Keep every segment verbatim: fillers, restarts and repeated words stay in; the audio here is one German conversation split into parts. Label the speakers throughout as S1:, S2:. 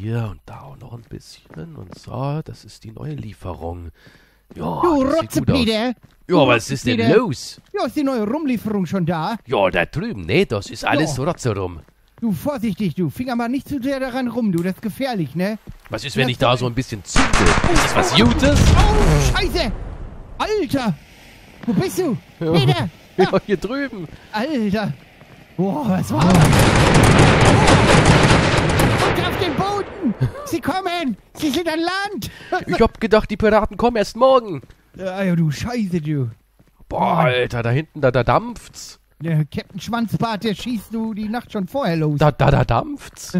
S1: hier und da auch noch ein bisschen. Und so, das ist die neue Lieferung. Ja,
S2: Du
S1: das sieht gut aus.
S2: Rotzepeter!
S1: Ja, was ist denn
S2: Rotzepeter.
S1: los?
S2: Ja, ist die neue Rumlieferung schon da?
S1: Ja, da drüben, ne, das ist alles
S2: Ja.
S1: Rotze rum.
S2: Du, vorsichtig, du. Finger mal nicht zu sehr daran rum, du. Das ist gefährlich, ne?
S1: Was ist, wenn ich da so ein bisschen zünde? Ist das was Gutes?
S2: Oh, Scheiße! Alter! Wo bist du?
S1: Ja.
S2: Peter!
S1: Ja, hier drüben.
S2: Alter! Boah, was war das? Und auf den Boden! Sie kommen! Sie sind an Land!
S1: Ich hab gedacht, die Piraten kommen erst morgen.
S2: Ja, ja, du Scheiße, du.
S1: Boah, Alter, da hinten, da, da dampft's.
S2: Der Captain Schwanzbart, der schießt du die Nacht schon vorher los.
S1: Da, da, da dampft's.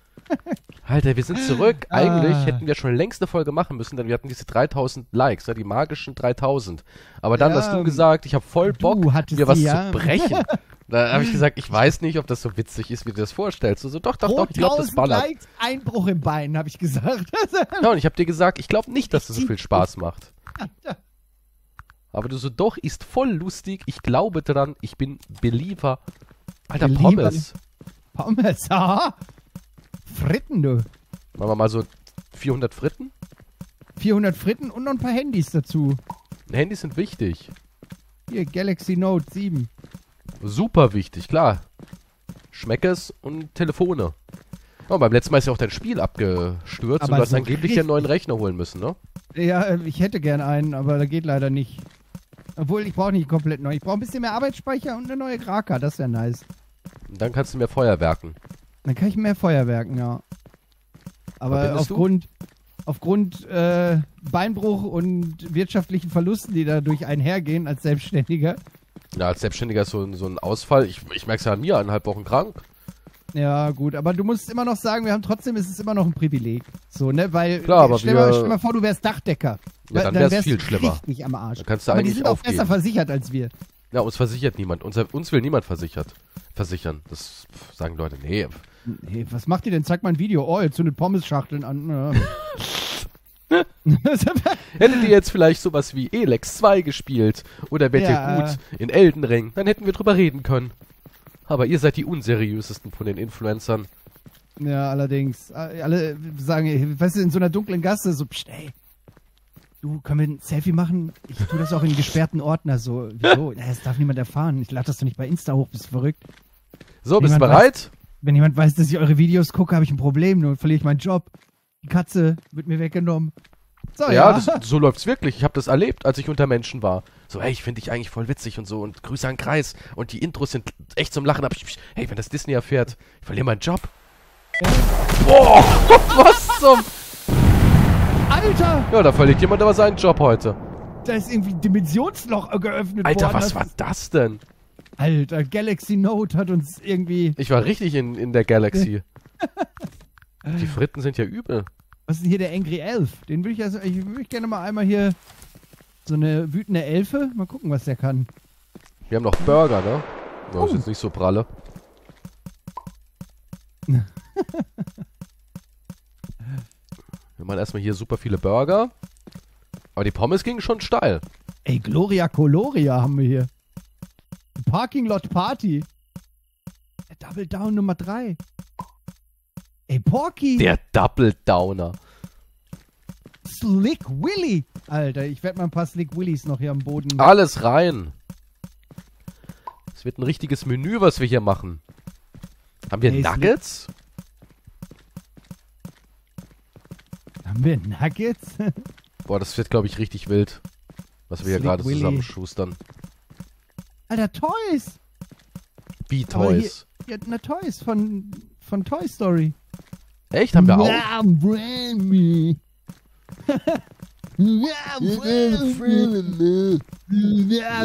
S1: Alter, wir sind zurück. Eigentlich
S2: Ah.
S1: hätten wir schon längst eine Folge machen müssen, denn wir hatten diese dreitausend Likes, ja, die magischen dreitausend. Aber dann
S2: Ja,
S1: hast du gesagt, ich habe voll
S2: du
S1: Bock,
S2: hattest
S1: mir was
S2: die, ja.
S1: zu brechen. Da habe ich gesagt, ich weiß nicht, ob das so witzig ist, wie du das vorstellst. So, so doch, doch, doch, ich glaube, das
S2: tausend
S1: ballert.
S2: Likes, Einbruch im Bein, habe ich gesagt.
S1: Ja, und ich habe dir gesagt, ich glaube nicht, dass das so viel Spaß macht.
S2: Ja.
S1: Aber du so, doch, ist voll lustig, ich glaube dran, ich bin Believer. Alter,
S2: Believer.
S1: Pommes.
S2: Pommes, aha. Fritten, du.
S1: Machen wir mal so vierhundert Fritten?
S2: vierhundert Fritten und noch ein paar Handys dazu.
S1: Handys sind wichtig.
S2: Hier, Galaxy Note sieben.
S1: Super wichtig, klar. Schmeckes und Telefone. Oh, beim letzten Mal ist ja auch dein Spiel abgestürzt
S2: Aber
S1: und du hast
S2: so
S1: angeblich hier einen neuen
S2: richtig.
S1: Rechner holen müssen, ne?
S2: Ja, äh, ich hätte gern einen, aber da geht leider nicht. Obwohl, ich brauche nicht komplett neu. Ich brauche ein bisschen mehr Arbeitsspeicher und eine neue Grafik. Das wäre nice.
S1: Und dann kannst du mehr Feuerwerken.
S2: Dann kann ich mehr Feuerwerken, ja. Aber
S1: Verbindest du?
S2: aufgrund, aufgrund äh, Beinbruch und wirtschaftlichen Verlusten, die dadurch einhergehen als Selbstständiger.
S1: Ja, als Selbstständiger ist so, ein- so ein Ausfall. Ich, ich merke es ja an mir, eineinhalb Wochen krank.
S2: Ja, gut, aber du musst immer noch sagen, wir haben trotzdem, ist es immer noch ein Privileg. So, ne, weil,
S1: Klar, aber
S2: stell, mal,
S1: wir-
S2: stell mal vor, du wärst Dachdecker.
S1: Ja, dann wär's
S2: wärst
S1: viel
S2: du
S1: schlimmer.
S2: richtig am Arsch.
S1: Dann kannst du
S2: aber die
S1: eigentlich
S2: sind auch
S1: aufgeben.
S2: besser versichert als wir.
S1: Ja, uns versichert niemand. Uns, uns will niemand versichert. Versichern. Das pff, sagen Leute, nee.
S2: Hey, was macht ihr denn? Zeig mal ein Video. Oh, jetzt zündet Pommes-Schachteln an. Ja.
S1: Hättet ihr jetzt vielleicht sowas wie Elex zwei gespielt oder wärt
S2: Ja.
S1: ihr gut in Elden Ring, dann hätten wir drüber reden können. Aber ihr seid die unseriösesten von den Influencern.
S2: Ja, allerdings. Alle sagen, weißt du, in so einer dunklen Gasse, so, pst, ey, du, können wir ein Selfie machen? Ich tue das auch in gesperrten Ordner, so, wieso? Ja, das darf niemand erfahren. Ich lade das doch nicht bei Insta hoch, bist du verrückt?
S1: So, bist du
S2: Niemand
S1: bereit?
S2: Wenn jemand weiß, dass ich eure Videos gucke, habe ich ein Problem, nur verliere ich meinen Job. Die Katze wird mir weggenommen. So,
S1: Ja,
S2: ja.
S1: das, so läuft's wirklich. Ich habe das erlebt, als ich unter Menschen war. So, hey, ich finde dich eigentlich voll witzig und so und Grüße an den Kreis und die Intros sind echt zum Lachen. Aber ich, hey, wenn das Disney erfährt, ich verliere meinen Job. Boah, was zum...
S2: Alter,
S1: Ja, da verliert jemand aber seinen Job heute.
S2: da ist irgendwie ein Dimensionsloch geöffnet
S1: Alter,
S2: worden.
S1: was
S2: Das
S1: war
S2: ist-
S1: das denn?
S2: Alter, Galaxy Note hat uns irgendwie...
S1: Ich war richtig in, in der Galaxy. Die Fritten sind ja übel.
S2: Was ist denn hier der Angry Elf? Den würde ich also, ich würde gerne mal einmal hier so eine wütende Elfe. Mal gucken, was der kann.
S1: Wir haben noch Burger, ne? Das ist
S2: Oh.
S1: jetzt nicht so pralle. Wir machen erstmal hier super viele Burger. Aber die Pommes gingen schon steil.
S2: Ey, Gloria Coloria haben wir hier. Parking Lot Party. Der Double Down Nummer drei. Ey, Porky.
S1: Der Double Downer.
S2: Slick Willy. Alter, ich werde mal ein paar Slick Willys noch hier am Boden.
S1: Alles rein. Es wird ein richtiges Menü, was wir hier machen. Haben wir
S2: Hey,
S1: Nuggets?
S2: Haben wir Nuggets?
S1: Boah, das wird, glaube ich, richtig wild. Was wir hier
S2: Slick
S1: gerade
S2: Willy.
S1: zusammenschustern.
S2: Alter, Toys.
S1: Wie
S2: Aber hier-
S1: Toys.
S2: Ja, na Toys von, von Toy Story.
S1: Echt? Haben wir auch?
S2: Ja, brand me. Ja, brand me. Ja,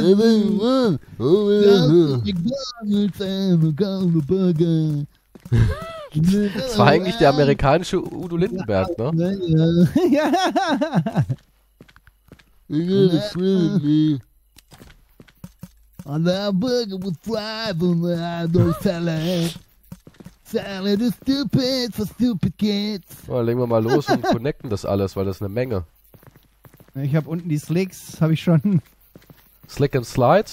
S2: Burger.
S1: Das war eigentlich der amerikanische Udo Lindenberg, ne?
S2: Ja. And that burger with fries and uh, no salad. Salad is stupid for stupid kids.
S1: Ja, legen wir mal los und connecten das alles, weil das ist eine Menge.
S2: Ich habe unten die Slicks, habe ich schon.
S1: Slick and Slide.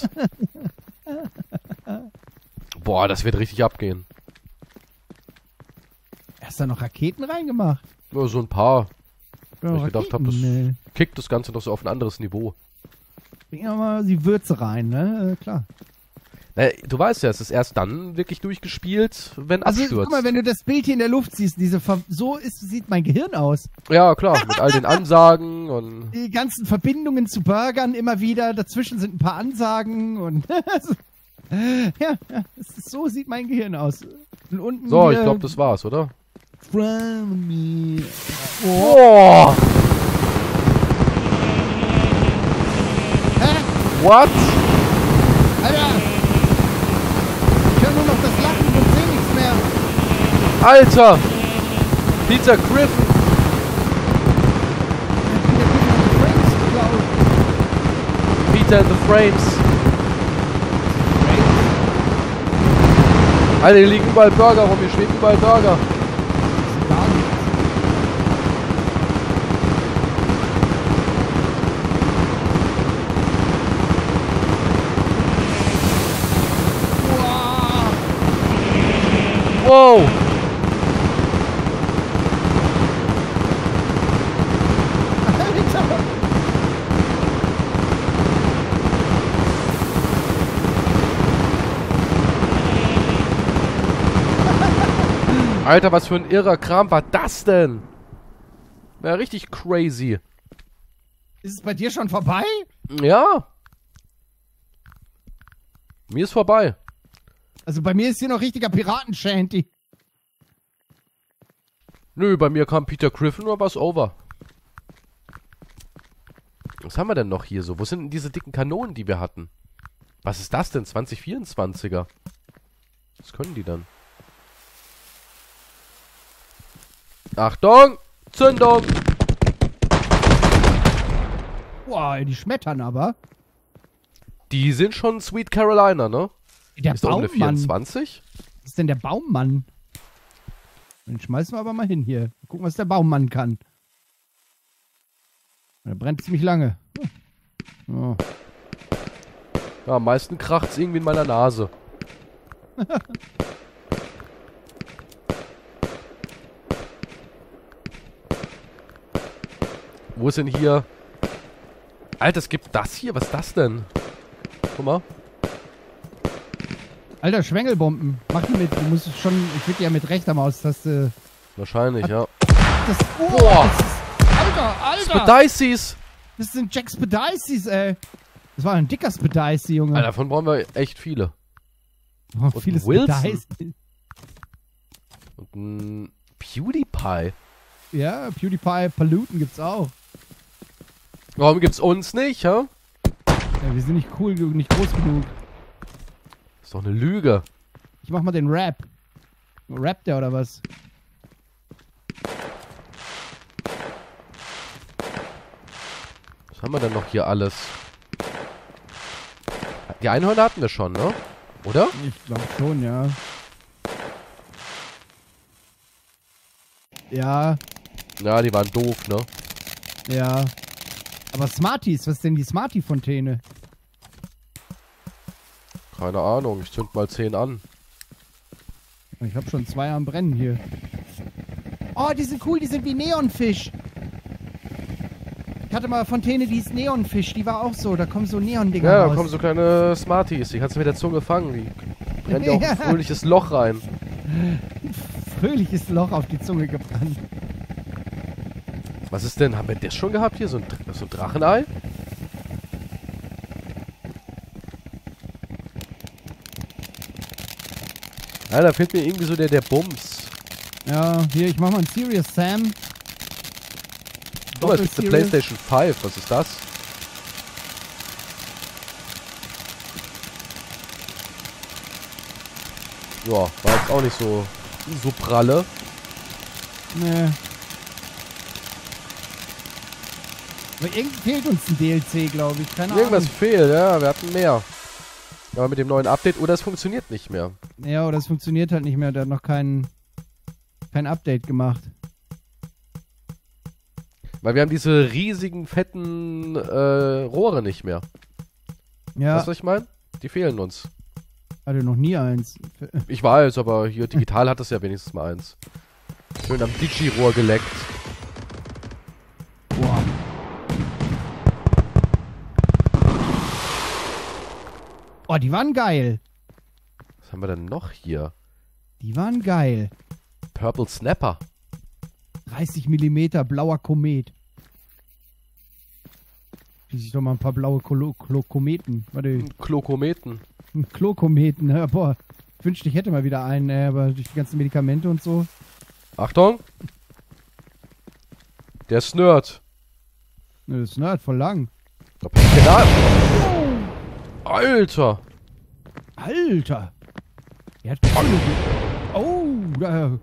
S1: Boah, das wird richtig abgehen.
S2: Hast du da noch Raketen reingemacht?
S1: Nur so ein paar.
S2: Ja,
S1: Weil ich gedacht habe, das
S2: nee.
S1: kickt das Ganze noch so auf ein anderes Niveau.
S2: Bring ja mal die Würze rein, ne? Äh, klar.
S1: Na, du weißt ja, es ist erst dann wirklich durchgespielt, wenn
S2: Also
S1: abstürzt.
S2: guck mal, wenn du das Bild hier in der Luft siehst, diese Ver so ist, sieht mein Gehirn aus.
S1: Ja, klar, mit all den Ansagen und...
S2: Die ganzen Verbindungen zu Burgern immer wieder, dazwischen sind ein paar Ansagen und ja, ja es ist, so sieht mein Gehirn aus. Und unten
S1: So,
S2: hier,
S1: ich glaube, das war's, oder?
S2: From me.
S1: Oh. Oh.
S2: Hä?
S1: What?
S2: Alter! Ich höre nur noch das Lachen und sehe nichts mehr.
S1: Alter! Peter Griffin! Peter in the Frames! Alter, hier liegen überall Burger rum, hier schweben überall Burger. Wow! Alter, was für ein irrer Kram war das denn? Ja, richtig crazy.
S2: Ist es bei dir schon vorbei?
S1: Ja. Mir ist vorbei.
S2: Also bei mir ist hier noch richtiger Piraten-Shanty.
S1: Nö, bei mir kam Peter Griffin oder was over. Was haben wir denn noch hier so? Wo sind denn diese dicken Kanonen, die wir hatten? Was ist das denn? zwanzig vierundzwanziger. Was können die dann? Achtung! Zündung!
S2: Boah, die schmettern aber.
S1: Die sind schon Sweet Carolina, ne?
S2: Der
S1: ist da oben eine
S2: Baummann.
S1: vierundzwanzig?
S2: Was ist denn der Baummann? Den schmeißen wir aber mal hin hier. Gucken, was der Baummann kann. Der brennt ziemlich lange. Oh.
S1: Ja, am meisten kracht's irgendwie in meiner Nase. Wo ist denn hier... Alter, es gibt das hier. Was ist das denn? Guck mal.
S2: Alter, Schwengelbomben. Mach die mit. Du musst es schon... Ich würde ja mit rechter Maustaste...
S1: Wahrscheinlich, ja.
S2: Das, oh,
S1: Boah.
S2: das ist, Alter, Alter!
S1: Spedices!
S2: Das sind Jack Spedices, ey. Das war ein dicker Spedice, Junge.
S1: Alter, davon brauchen wir echt viele.
S2: Oh,
S1: und
S2: viele
S1: Wilson.
S2: Spedices.
S1: Und ein PewDiePie.
S2: Ja, PewDiePie, Paluten gibt's auch.
S1: Warum gibt's uns nicht, hä?
S2: Ja, wir sind nicht cool genug, nicht groß genug.
S1: Ist doch eine Lüge.
S2: Ich mach mal den Rap. Rappt der oder was?
S1: Was haben wir denn noch hier alles? Die Einhörner hatten wir schon, ne? Oder?
S2: Ich glaube schon, ja. Ja,
S1: Ja, die waren doof, ne?
S2: ja. Aber Smarties, was ist denn die Smartie-Fontäne?
S1: Keine Ahnung, ich zünd mal zehn an.
S2: Ich habe schon zwei am Brennen hier. Oh, die sind cool, die sind wie Neonfisch. Ich hatte mal Fontäne, die ist Neonfisch, die war auch so, da kommen so Neon-Dinger
S1: Ja, da
S2: raus.
S1: kommen so kleine Smarties. Die kannst du mit der Zunge fangen. Die brennt ja auch ein fröhliches Loch rein.
S2: Fröhliches Loch auf die Zunge gebrannt.
S1: Was ist denn? Haben wir das schon gehabt hier? So ein, so ein Drachenei? Ja, da fehlt mir irgendwie so der, der Bums.
S2: Ja, hier, ich mach mal einen Serious Sam.
S1: Guck mal, es gibt eine
S2: Serious.
S1: PlayStation fünf. Was ist das? Ja, war jetzt auch nicht so, so pralle.
S2: Nee. Aber irgendwie fehlt uns ein D L C, glaube ich. Keine
S1: Irgendwas
S2: Ahnung.
S1: fehlt, ja, wir hatten mehr. Aber mit dem neuen Update, oder es funktioniert nicht mehr.
S2: Ja, oder es funktioniert halt nicht mehr. Der hat noch kein, kein Update gemacht.
S1: Weil wir haben diese riesigen, fetten äh, Rohre nicht mehr.
S2: Ja,
S1: Weißt du, was ich meine? Die fehlen uns.
S2: hatte noch nie eins.
S1: Ich weiß, aber hier digital hat es ja wenigstens mal eins. Schön am Digi-Rohr geleckt.
S2: Boah. Oh, die waren geil.
S1: Was haben wir denn noch hier?
S2: Die waren geil.
S1: Purple Snapper.
S2: dreißig Millimeter blauer Komet. Schieß ich doch mal ein paar blaue Klo Klo Kometen. Warte.
S1: Klokometen.
S2: Klokometen. Ja, boah. Ich wünschte, ich hätte mal wieder einen, äh, aber durch die ganzen Medikamente und so.
S1: Achtung! Der Snurrt.
S2: Ne, das ist halt voll lang.
S1: Alter!
S2: Alter! Der hat Oh, da.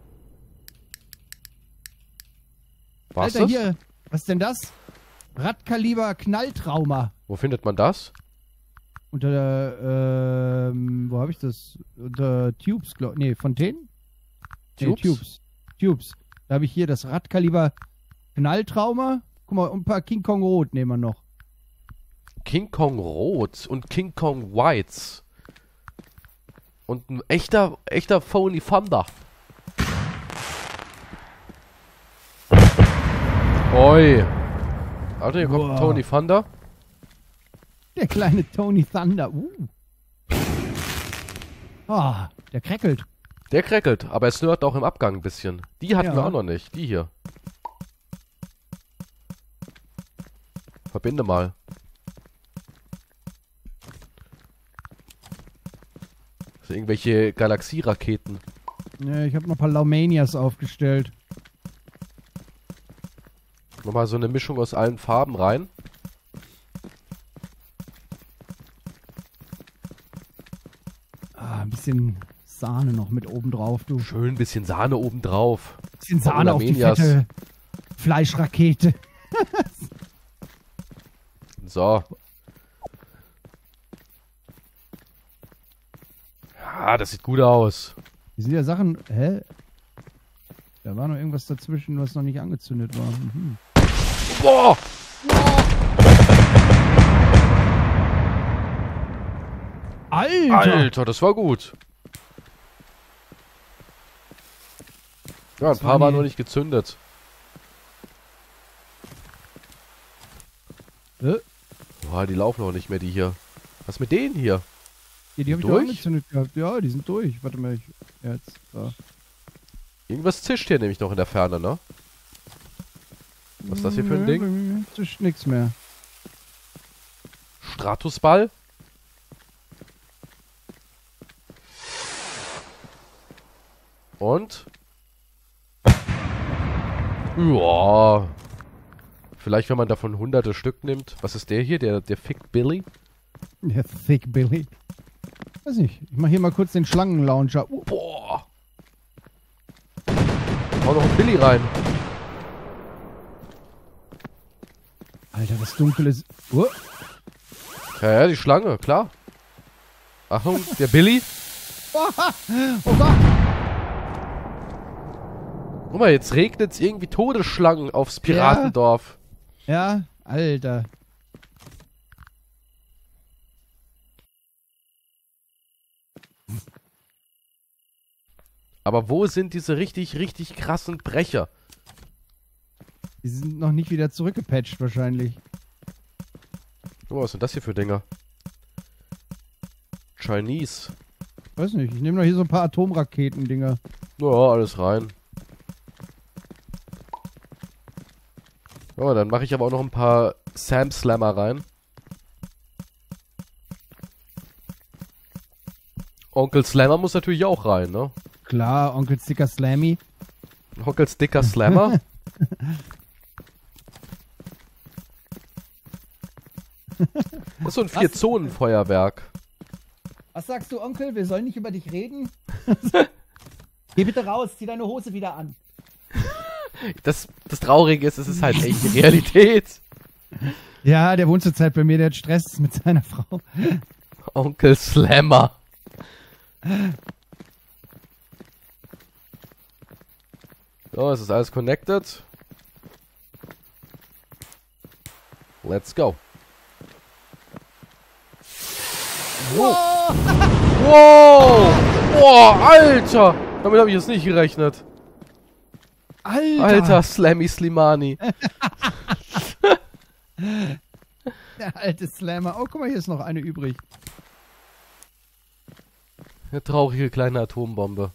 S1: Was
S2: Alter,
S1: das?
S2: hier. Was ist denn das? Radkaliber Knalltrauma.
S1: Wo findet man das?
S2: Unter der, ähm, wo habe ich das? Unter Tubes, glaub Nee, Fontänen?
S1: Tubes?
S2: Nee, Tubes. Tubes. Da habe ich hier das Radkaliber Knalltrauma. Guck mal, und ein paar King Kong Rot nehmen wir noch.
S1: King Kong Rot und King Kong Whites. Und ein echter, echter Phony Thunder. Oi. Alter, hier kommt
S2: Wow.
S1: ein Tony Thunder.
S2: Der kleine Tony Thunder. Uh. Ah, der kräckelt.
S1: Der kräckelt, aber er snurrt auch im Abgang ein bisschen. Die hatten
S2: Ja.
S1: wir auch noch nicht. Die hier. Verbinde mal. Das sind irgendwelche Galaxieraketen.
S2: Ja, ich habe noch ein paar Laumanias aufgestellt.
S1: Nochmal so eine Mischung aus allen Farben rein.
S2: Ah, ein bisschen Sahne noch mit oben drauf, du.
S1: Schön ein bisschen Sahne oben drauf.
S2: Bisschen Sahne auf die
S1: Laumanias.
S2: fette Fleischrakete.
S1: So. Ja, das sieht gut aus.
S2: Hier sind ja Sachen. Hä? Da war noch irgendwas dazwischen, was noch nicht angezündet war. Mhm.
S1: Boah!
S2: Alter!
S1: Alter, das war gut. Ja, ein
S2: Das
S1: paar
S2: waren
S1: waren
S2: die-
S1: noch nicht gezündet.
S2: Hä?
S1: Boah, die laufen auch nicht mehr, die hier. Was mit denen hier?
S2: Ja, die habe ich
S1: Durch?
S2: auch angezündet gehabt. Ja, die sind durch. Warte mal, ich. Ja, jetzt. Da.
S1: Irgendwas zischt hier nämlich noch in der Ferne, ne? Was ist das hier für ein Ding?
S2: Ding? Das ist nix mehr.
S1: Stratusball? Und? Ja. Vielleicht, wenn man davon hunderte Stück nimmt. Was ist der hier? Der, der Fick Billy?
S2: Der Thick Billy. Weiß nicht. Ich mach hier mal kurz den Schlangenlauncher. Uh,
S1: Boah. Hau noch ein Billy rein.
S2: Alter, das Dunkle ist. Uh,
S1: Ja, ja, die Schlange, klar. Achtung, der Billy.
S2: oh Gott!
S1: Guck mal, jetzt regnet es irgendwie Todesschlangen aufs Piratendorf.
S2: Ja, Alter.
S1: Aber wo sind diese richtig, richtig krassen Brecher?
S2: Die sind noch nicht wieder zurückgepatcht wahrscheinlich.
S1: Guck mal, was sind das hier für Dinger? Chinese.
S2: Weiß nicht, ich nehme noch hier so ein paar Atomraketen-Dinger.
S1: Ja, alles rein. Ja, dann mache ich aber auch noch ein paar Sam Slammer rein. Onkel Slammer muss natürlich auch rein, ne?
S2: Klar, Onkel Sticker Slammy.
S1: Onkel Sticker Slammer. Das ist so ein Vier-Zonen-Feuerwerk.
S2: Was sagst du, Onkel? Wir sollen nicht über dich reden? Geh bitte raus, zieh deine Hose wieder an.
S1: Das, das Traurige ist, es ist halt echt die Realität.
S2: Ja, der wohnt zurzeit bei mir, der hat Stress mit seiner Frau.
S1: Onkel Slammer. So, es ist alles connected. Let's go.
S2: Wow.
S1: Wow! Boah, Alter! Damit habe ich jetzt nicht gerechnet.
S2: Alter!
S1: Alter, Slammy Slimani.
S2: Der alte Slammer. Oh, guck mal, hier ist noch eine übrig.
S1: Eine traurige kleine Atombombe.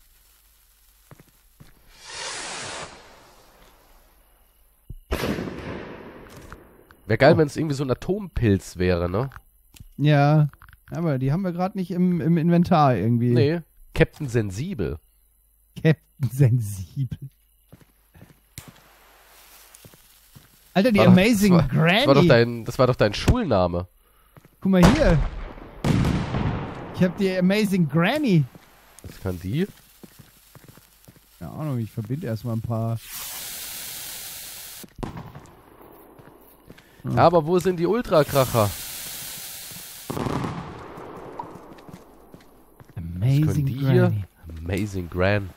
S1: Wäre geil,
S2: Oh.
S1: wenn es irgendwie so ein Atompilz wäre, ne?
S2: Ja, aber die haben wir gerade nicht im, im Inventar irgendwie.
S1: Nee, Captain Sensibel.
S2: Captain Sensibel. Alter, die
S1: War doch-
S2: Amazing
S1: das war,
S2: Granny.
S1: Das war, doch dein, das war doch dein Schulname.
S2: Guck mal hier. Ich hab die Amazing Granny.
S1: Was kann die?
S2: Keine Ahnung, ich verbinde erstmal ein paar. Hm.
S1: Aber wo sind die Ultrakracher? Was können
S2: Amazing
S1: die
S2: Granny.
S1: hier? Amazing Gran.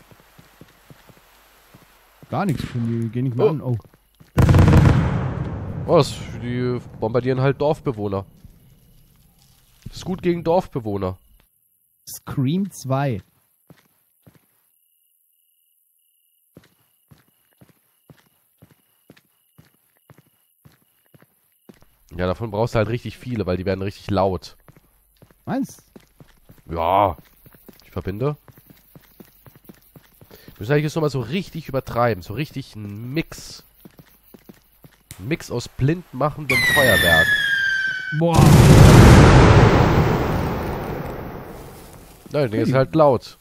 S2: Gar nichts von die. Geh nicht mal
S1: Oh.
S2: an. Oh.
S1: Oh, das, die bombardieren halt Dorfbewohner. Das ist gut gegen Dorfbewohner.
S2: Scream zwei.
S1: Ja, davon brauchst du halt richtig viele, weil die werden richtig laut.
S2: Meinst
S1: Ja. Ich verbinde. Wir müssen eigentlich jetzt nochmal so richtig übertreiben. So richtig ein Mix. Ein Mix aus blind machendem Feuerwerk.
S2: Boah.
S1: Nein, der ist halt laut.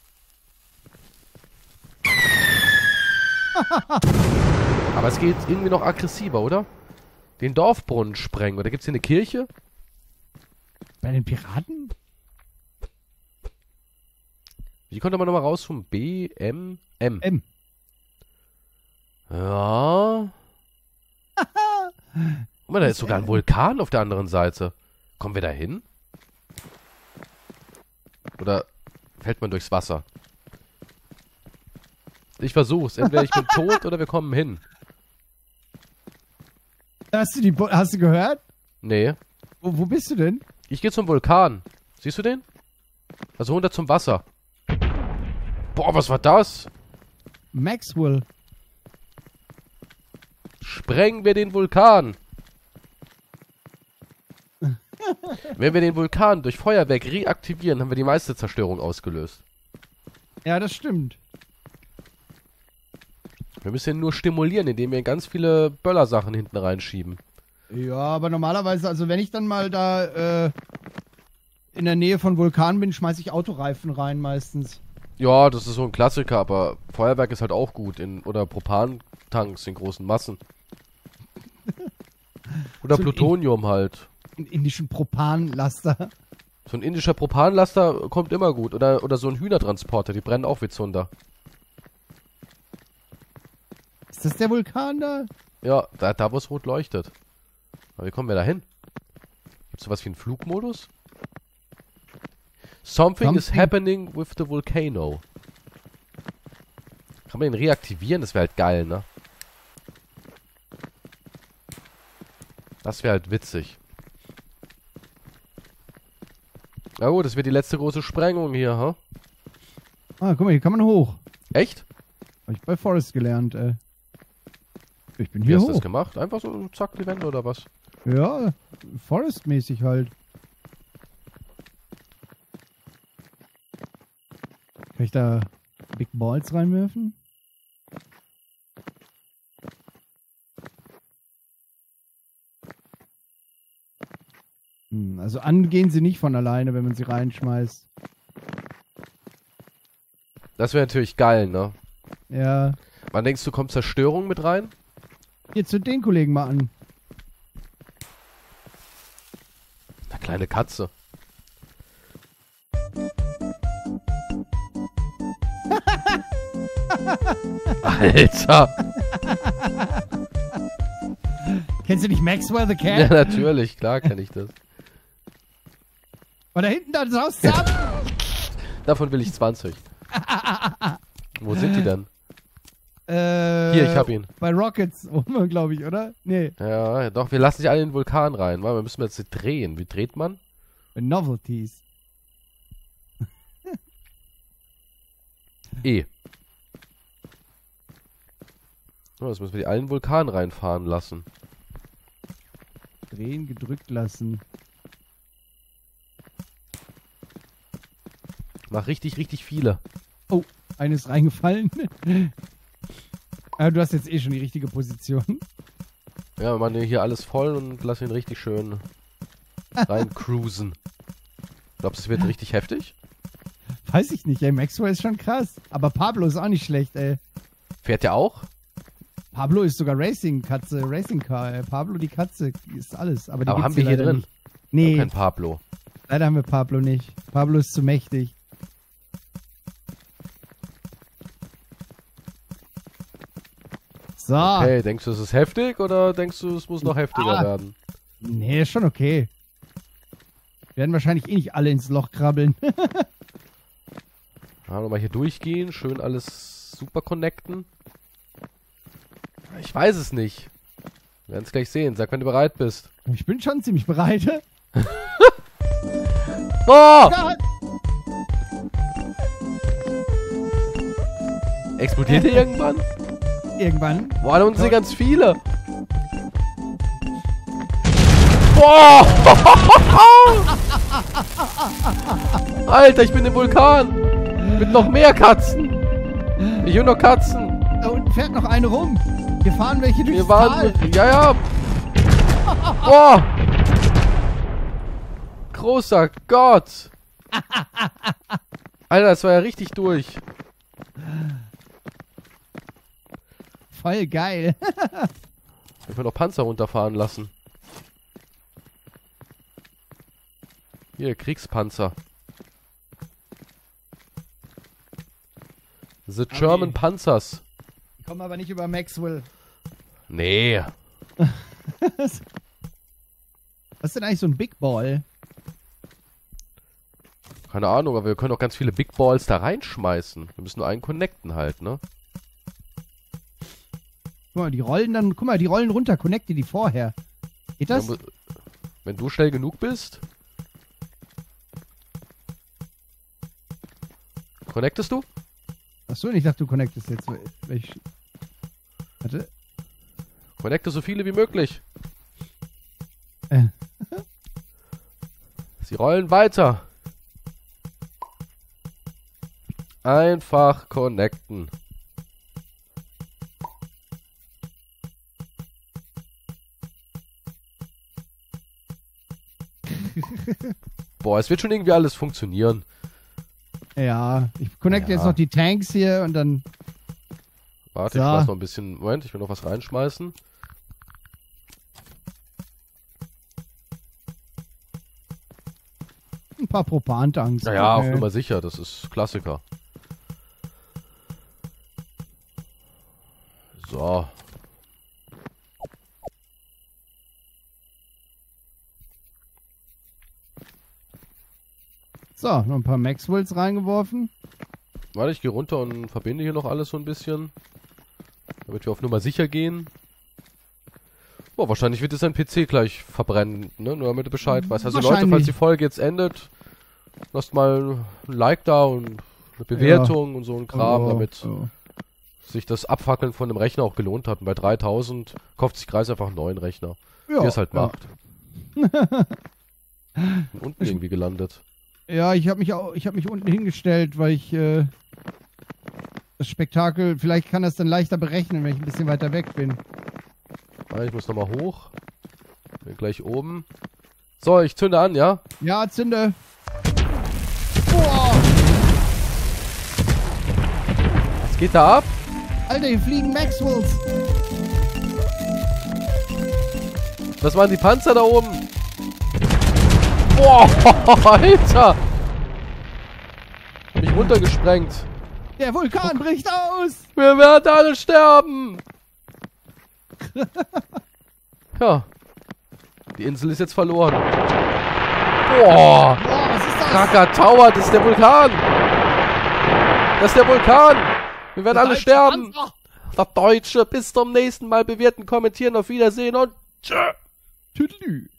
S1: Aber es geht irgendwie noch aggressiver, oder? Den Dorfbrunnen sprengen. Oder gibt's hier eine Kirche?
S2: Bei den Piraten?
S1: Wie konnte man nochmal raussuchen? B, M, M.
S2: M.
S1: Ja. Guck mal, da ist sogar ein Vulkan auf der anderen Seite. Kommen wir da hin? Oder fällt man durchs Wasser? Ich versuch's. Entweder ich bin tot oder wir kommen hin.
S2: Hast du die Bo Hast du gehört?
S1: Nee.
S2: Wo, wo bist du denn?
S1: Ich gehe zum Vulkan. Siehst du den? Also runter zum Wasser. Boah, was war das?
S2: Maxwell.
S1: Sprengen wir den Vulkan. Wenn wir den Vulkan durch Feuerwerk reaktivieren, haben wir die meiste Zerstörung ausgelöst.
S2: Ja, das stimmt.
S1: Wir müssen ihn nur stimulieren, indem wir ganz viele Böllersachen hinten reinschieben.
S2: Ja, aber normalerweise, also wenn ich dann mal da äh, in der Nähe von Vulkan bin, schmeiße ich Autoreifen rein meistens.
S1: Ja, das ist so ein Klassiker, aber Feuerwerk ist halt auch gut. In, oder Propantanks in großen Massen. Oder
S2: So ein
S1: Plutonium halt.
S2: In indischen Propanlaster.
S1: So ein indischer Propanlaster kommt immer gut. Oder, oder so ein Hühnertransporter, die brennen auch wie Zunder.
S2: Ist das der Vulkan da?
S1: Ja, da, da wo es rot leuchtet. Aber wie kommen wir da hin? Gibt's sowas wie einen Flugmodus? Something, is
S2: Something-
S1: happening with the volcano. Kann man den reaktivieren? Das wäre halt geil, ne? Das wäre halt witzig. Na gut, das wird die letzte große Sprengung hier, ha?
S2: Ah, guck mal, hier kann man hoch.
S1: Echt?
S2: Hab ich bei Forrest gelernt, ey. Ich bin
S1: Wie
S2: hier
S1: hast du
S2: hoch.
S1: das gemacht? Einfach so zack die Wände oder was?
S2: Ja, Forest-mäßig halt. Kann ich da Big Balls reinwerfen? Hm, also angehen sie nicht von alleine, wenn man sie reinschmeißt.
S1: Das wäre natürlich geil, ne?
S2: Ja.
S1: Wann denkst du, kommt Zerstörung mit rein?
S2: Jetzt zu den Kollegen mal an.
S1: Eine kleine Katze. Alter.
S2: Kennst du nicht Maxwell the
S1: Ja,
S2: Cat?
S1: natürlich. Klar kenne ich das.
S2: Und da hinten das Haus zusammen.
S1: Davon will ich zwanzig. Wo sind die denn?
S2: Äh,
S1: Hier, ich hab ihn.
S2: Bei Rockets oben, glaube ich, oder? Nee,
S1: Ja, doch. Wir lassen sie alle in den Vulkan rein. Weil wir müssen jetzt drehen. Wie dreht man?
S2: bei Novelties.
S1: E. Oh, jetzt müssen wir die allen Vulkan reinfahren lassen.
S2: Drehen, gedrückt lassen.
S1: Mach richtig, richtig viele.
S2: Oh, eines reingefallen. Aber du hast jetzt eh schon die richtige Position.
S1: Ja, wir machen hier alles voll und lassen ihn richtig schön rein cruisen. Glaubst du, es wird richtig heftig?
S2: Weiß ich nicht, ey. Maxwell ist schon krass. Aber Pablo ist auch nicht schlecht, ey.
S1: Fährt der auch?
S2: Pablo ist sogar Racing-Katze, Racing-Car. Ey. Pablo, die Katze, ist alles. Aber, die
S1: Aber
S2: gibt's
S1: haben wir hier
S2: leider
S1: drin?
S2: nicht. Nee,
S1: Kein Pablo.
S2: leider haben wir Pablo nicht. Pablo ist zu mächtig. So.
S1: Okay, denkst du, es ist heftig oder denkst du, es muss noch heftiger
S2: Ah.
S1: werden?
S2: Nee, ist schon okay. Werden wahrscheinlich eh nicht alle ins Loch krabbeln.
S1: Ja, nochmal hier durchgehen, schön alles super connecten. Ich weiß es nicht. Wir werden es gleich sehen. Sag, wenn du bereit bist.
S2: Ich bin schon ziemlich bereit.
S1: Boah!
S2: Gott.
S1: Explodiert der irgendwann?
S2: Irgendwann.
S1: Boah, da unten sind ganz viele. Boah! Alter, ich bin im Vulkan. Mit noch mehr Katzen. Ich höre noch Katzen.
S2: Da unten fährt noch eine rum. Hier fahren welche durchs
S1: Wir waren...
S2: Tal.
S1: Ja, ja. Boah! Großer Gott! Alter, das war ja richtig durch.
S2: Voll geil.
S1: Ich will noch Panzer runterfahren lassen. Hier, Kriegspanzer. The German
S2: Okay.
S1: Panzers.
S2: Die kommen aber nicht über Maxwell.
S1: Nee.
S2: Was ist denn eigentlich so ein Big Ball?
S1: Keine Ahnung, aber wir können auch ganz viele Big Balls da reinschmeißen. Wir müssen nur einen connecten halt, ne?
S2: Guck mal, die rollen dann, guck mal, die rollen runter, connecte die vorher. Geht das?
S1: Ja, wenn du schnell genug bist. Connectest du?
S2: Achso, ich dachte, du connectest jetzt. Welch... Warte.
S1: Connecte so viele wie möglich.
S2: Äh.
S1: Sie rollen weiter. Einfach connecten. Boah, es wird schon irgendwie alles funktionieren.
S2: Ja, ich connecte
S1: Ja.
S2: jetzt noch die Tanks hier und dann...
S1: Warte,
S2: So.
S1: ich schmeiß noch ein bisschen... Moment, ich will noch was reinschmeißen.
S2: Ein paar Propan-Tanks.
S1: Naja, auf
S2: Okay.
S1: Nummer sicher, das ist Klassiker. So.
S2: So, noch ein paar Maxwells reingeworfen.
S1: Warte, ich gehe runter und verbinde hier noch alles so ein bisschen. Damit wir auf Nummer sicher gehen. Boah, wahrscheinlich wird es dein P C gleich verbrennen, ne? Nur damit du Bescheid weißt. Also Leute, falls
S2: Wahrscheinlich.
S1: die Folge jetzt endet, lasst mal ein Like da und eine Bewertung und so ein Kram,
S2: Oh,
S1: damit
S2: oh.
S1: sich das Abfackeln von dem Rechner auch gelohnt hat. Und bei dreitausend kauft sich Kreis einfach einen neuen Rechner.
S2: Ja,
S1: Wie er es halt
S2: ja.
S1: macht. Und unten irgendwie gelandet.
S2: Ja, ich habe mich auch, ich habe mich unten hingestellt, weil ich äh, das Spektakel, vielleicht kann das dann leichter berechnen, wenn ich ein bisschen weiter weg bin.
S1: Ah, ich muss nochmal hoch. Bin gleich oben. So, ich zünde an, ja?
S2: Ja, zünde. Boah,
S1: Was geht da ab?
S2: Alter, hier fliegen Maxwells.
S1: Das waren die Panzer da oben. Boah, Alter. Hab mich runtergesprengt.
S2: Der Vulkan bricht aus.
S1: Wir werden alle sterben. Ja. Die Insel ist jetzt verloren. Boah.
S2: Boah, was ist das?
S1: Krakatoa, das ist der Vulkan. Das ist der Vulkan. Wir werden alle
S2: Deutsche
S1: sterben.
S2: Panzer.
S1: Der Deutsche. Bis zum nächsten Mal bewerten, kommentieren, auf Wiedersehen und tschö.
S2: Tüdelü.